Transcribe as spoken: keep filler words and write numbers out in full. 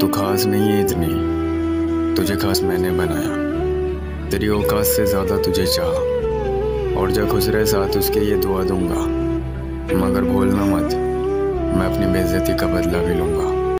तू खास नहीं है इतनी, तुझे खास मैंने बनाया। तेरी औकात से ज़्यादा तुझे चाहा, और जब खुश रहे साथ उसके ये दुआ दूंगा। मगर भूलना मत, मैं अपनी बेइज्जती का बदला भी लूँगा।